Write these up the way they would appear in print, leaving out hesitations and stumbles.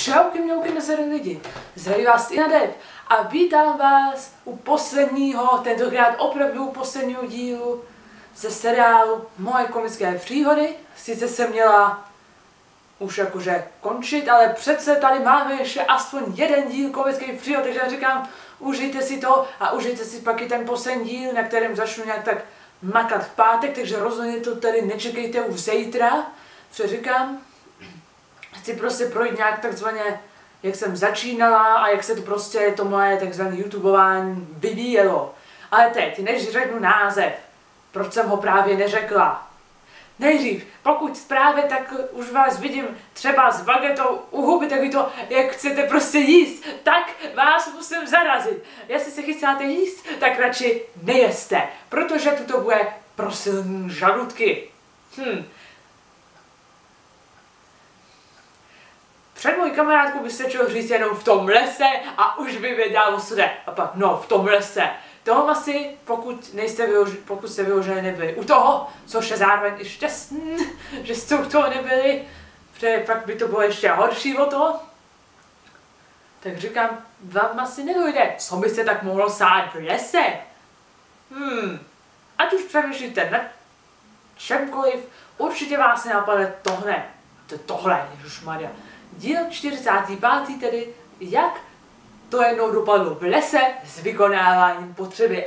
Čauky mňouky nezerný lidi, zdraví vás i Nadev a vítám vás u posledního, tentokrát opravdu posledního dílu ze seriálu Moje komické příhody. Sice jsem měla už jakože končit, ale přece tady máme ještě aspoň jeden díl komických příhod, takže já říkám, užijte si to a užijte si pak i ten poslední díl, na kterém začnu nějak tak makat v pátek, takže rozhodně to tady nečekejte už zítra, co říkám. Chci prostě projít nějak takzvaně, jak jsem začínala a jak se to prostě to moje takzvané youtubování vyvíjelo. Ale teď, než řeknu název, proč jsem ho právě neřekla. Nejdřív, pokud právě, tak už vás vidím třeba s bagetou u huby, tak to, jak chcete prostě jíst, tak vás musím zarazit. Jestli se chystáte jíst, tak radši nejeste, protože tuto bude pro silný žaludky. Před mojí kamarádkou by stačilo říct jenom v tom lese a už by věděla, o co jde. A pak, no, v tom lese. Toho asi, pokud jste vyloženě nebyli u toho, což je zároveň i šťastný, že jste u toho nebyli, protože pak by to bylo ještě horší o to. Tak říkám, vám asi nedojde, co byste tak mohlo sát v lese. Ať už přemýšlíte nad čemkoliv, určitě vás nenapadne tohle, ježišmarja. Díl 45. tedy, jak to jednou dopadlo v lese s vykonáváním potřeby.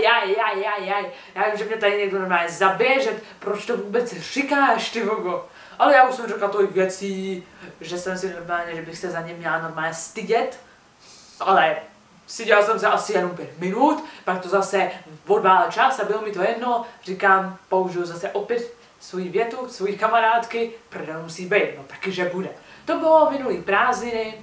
Já vím, že mě tady někdo normálně zabije, že proč to vůbec říkáš, ty vogo. Ale já už jsem řekla tolik věcí, že jsem si normálně, že bych se za ně měla normálně stydět. Ale styděla jsem se asi jenom 5 minut, pak to zase odvála čas a bylo mi to jedno. Říkám, použiju zase opět svoji větu, svoji kamarádky, prdel musí být, no taky, že bude. To bylo minulý prázdniny,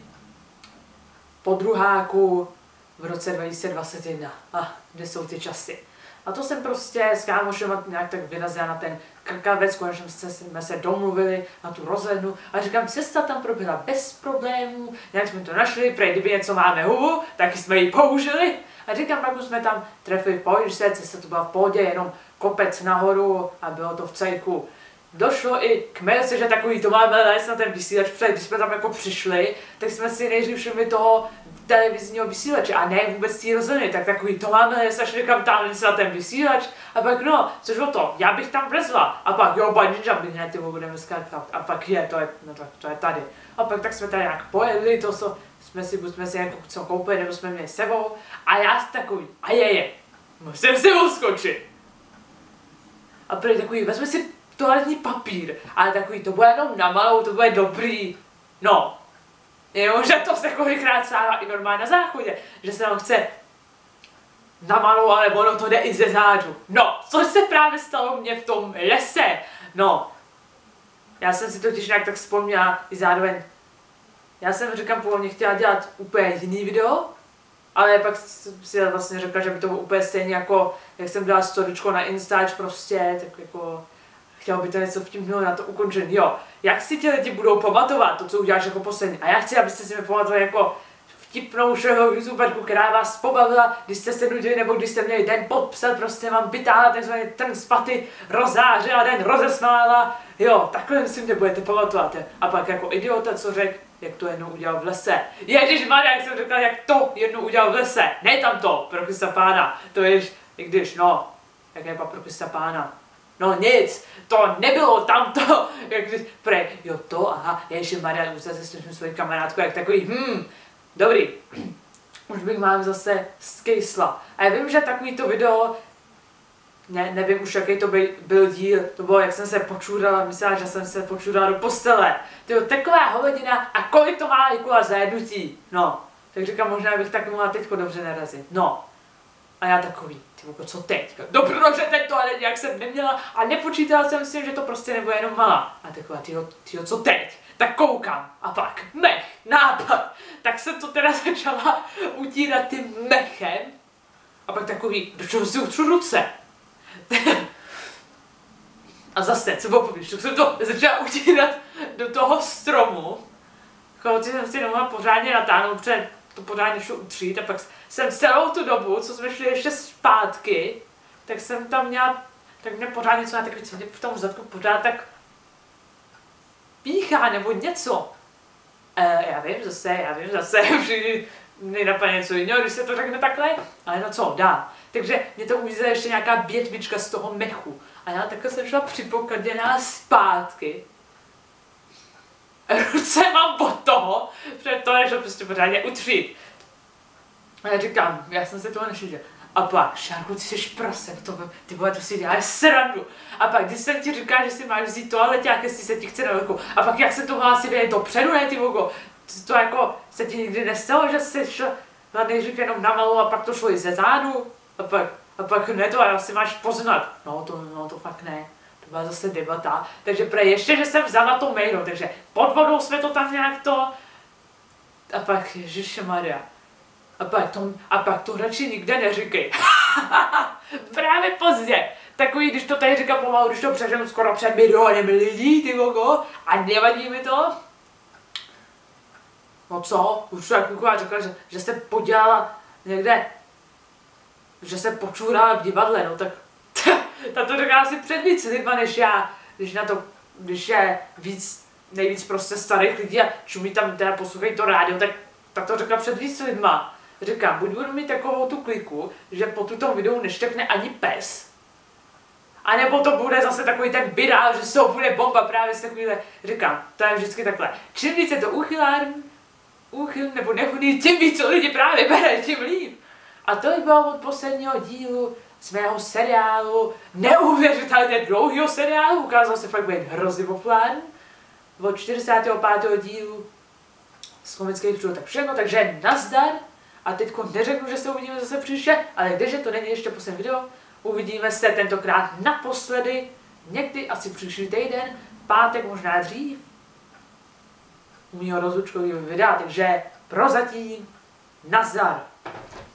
po druháku v roce 2021. Kde jsou ty časy? A to jsem prostě s kámošem nějak tak vyrazila na ten krkavec, konečně jsme se domluvili na tu rozhlednu a říkám, cesta tam proběhla bez problémů, nějak jsme to našli, prej kdyby něco máme hubu, taky jsme ji použili. A říkám, pak už jsme tam trefili v pohodě, cesta to byla v pohodě, jenom kopec nahoru a bylo to v cajku. Došlo i k mezi, že takový to máme les na ten vysílač, protože když jsme tam jako přišli, tak jsme si nejdřív všimli toho televizního vysílače a ne vůbec tý rozhodně, tak takový to máme les, až říkám tam na ten vysílač a pak no, což bylo to, já bych tam vlezla a pak jo, bungee jumping, ne, ty budeme skákat a pak to je tady. A pak tak jsme tady nějak pojedli, to co jsme si jako co koupili, nebo jsme měli sebou a já takový, musím sebou skočit. A prý takový, vezme si toaletní papír, ale takový, to bude jenom na malou, to bude dobrý. No, jenomže to se kolikrát stává i normálně na záchodě, že se nám chce na malou, ale ono to jde i ze zádu. No, což se právě stalo mně v tom lese. No, já jsem si totiž nějak tak vzpomněla i zároveň. Já jsem, říkám, původně chtěla dělat úplně jiný video, ale pak si vlastně řekla, že by to bylo úplně stejně jako, jak jsem dělala storičko na Instač prostě, tak jako chtěl by to něco vtipného na to ukončení, jo. Jak si ti lidi budou pamatovat to, co uděláš jako poslední? A já chci, abyste si mi pamatovali jako vtipnou šovou youtuberku, která vás pobavila, když jste se nudili, nebo když jste měli den podpsat, prostě vám vytáhla takzvaný trn z paty, rozářila den, rozesmála, jo, takhle si mě budete pamatovat. A pak jako idiota, co řekl, jak to jednou udělal v lese. Ježišmarja, jak jsem řekla, jak to jednou udělal v lese. Ne tam to, pro Krista pána, to je, i když, no, jak je pro Krista pána. No nic, to nebylo tamto, jak když, jo to, ježišmarja, už zase slyším svoji kamarádku, jak takový, dobrý, už bych mám zase skejsla. A já vím, že takový to video, nevím už jaký to byl díl, to bylo, jak jsem se počůrala, myslela, že jsem se počůrala do postele. Tyjo, taková hovedina a kolik to má lajků a zahlednutí. No, tak říkám, možná bych tak mohla teďko dobře narazit. No, a já takový, tyjo, co teď? Dobře, že teď to ale nějak jsem neměla a nepočítala jsem si, že to prostě nebude jenom malá. A taková, tyjo, co teď? Tak koukám a pak nápad. Tak jsem to teda začala utírat tím mechem a pak takový, do čeho si utřu ruce? A zase, co povíš, tak jsem to začala utírat do toho stromu. Když jsem si nemohla pořádně natáhnout, protože to pořádně šlo utřít a pak jsem celou tu dobu, co jsme šli ještě zpátky, tak jsem tam měla, tak mě pořád něco na takový, co mě v tom zadku pořád tak píchá nebo něco. Já vím zase, všichni nenapadne něco jiného, když se to řekne takhle, ale no co, dám. Takže mě to uvízela ještě nějaká větvička z toho mechu. A já takhle jsem šla připokaděná zpátky. Ruce mám od toho, protože to nešlo prostě pořádně utřít. A já říkám, já jsem se toho nešel. A pak, Šárku, ty jsi prase, ty vole, to si děláš srandu. A pak, když jsem ti říkal, že si máš vzít toaleťák, jestli se ti chce na velkou. A pak, jak se to hlásí vědět dopředu, ne, ty vogo. To jako se ti nikdy nestalo, že jsi šel nejdřív jenom na malou a pak to šlo i ze zádu. A pak ne, to asi máš poznat. No to fakt ne. To byla zase debata. Takže ještě, že jsem vzala to mejno, takže pod vodou jsme to tam nějak to. A pak, ježišmarja. A pak to radši nikde neříkej. Právě pozdě. Takový, když to tady říkám pomalu, když to přeženu skoro před milionem lidí, ty vogo, a nevadí mi to. No co? Už to jako řekla, že se podělala někde, že se počurala v divadle, no tak ta to řekla asi před víc lidma než já, když je nejvíc prostě starých lidí a čumí tam teda poslouchají to rádio, tak ta to řekla před víc lidma. Říkám, buď budu mít takovou tu kliku, že po tuto videu neštěkne ani pes, anebo to bude zase takový ten virál, že to bude bomba právě s takovýhle. Říkám, to je vždycky takhle. Čím více to úchyl nebo nechutný, tím víc co lidi právě bere, tím líp. A to bylo od posledního dílu z mého seriálu, neuvěřitelně dlouhého seriálu, ukázal se fakt být hrozně populární, od 45. dílu z komických příběhů, tak všechno, takže nazdar. A teďko neřeknu, že se uvidíme zase příště, ale kdeže to není ještě poslední video, uvidíme se tentokrát naposledy, někdy asi příští týden, v pátek, možná dřív, u mýho rozlučkového videa, takže prozatím nazdar.